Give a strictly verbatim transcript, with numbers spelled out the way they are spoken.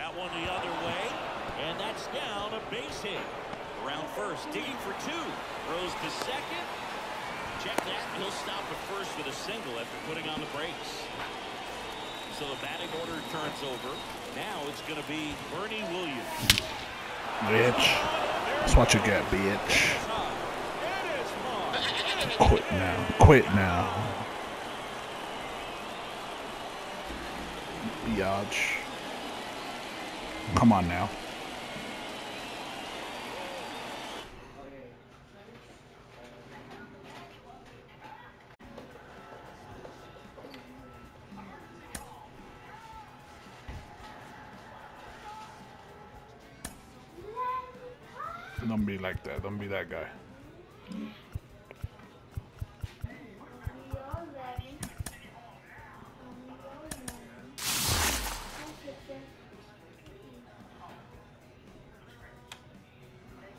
that one the other way, and that's down a base hit. Around first, digging for two. Throws to second. Check that. He'll stop at first with a single after putting on the brakes. So the batting order turns over. Now it's going to be Bernie Williams. Bitch. That's what you get, bitch. Quit now. Quit now. Biatch. Come on now. Don't be like that. Don't be that guy.